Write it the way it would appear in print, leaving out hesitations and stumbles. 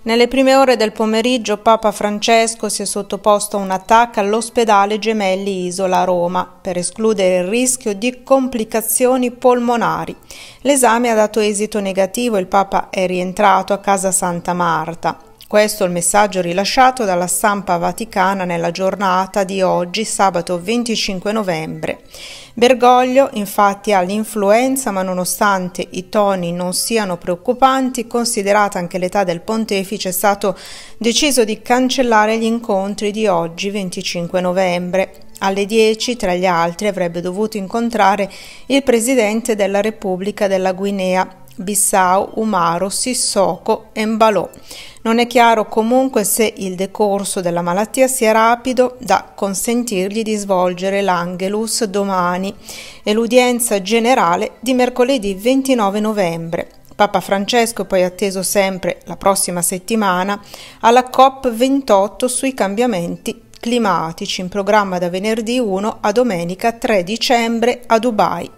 Nelle prime ore del pomeriggio Papa Francesco si è sottoposto a un attacco all'ospedale Gemelli Isola a Roma per escludere il rischio di complicazioni polmonari. L'esame ha dato esito negativo e il Papa è rientrato a casa Santa Marta. Questo è il messaggio rilasciato dalla stampa vaticana nella giornata di oggi, sabato 25 novembre. Bergoglio infatti ha l'influenza, ma nonostante i toni non siano preoccupanti, considerata anche l'età del pontefice, è stato deciso di cancellare gli incontri di oggi, 25 novembre. Alle 10, tra gli altri, avrebbe dovuto incontrare il presidente della Repubblica della Guinea Bissau, Umaro Sissoko Embalo. Non è chiaro comunque se il decorso della malattia sia rapido da consentirgli di svolgere l'Angelus domani e l'udienza generale di mercoledì 29 novembre. Papa Francesco è poi atteso sempre la prossima settimana alla COP28 sui cambiamenti climatici, in programma da venerdì 1 a domenica 3 dicembre a Dubai.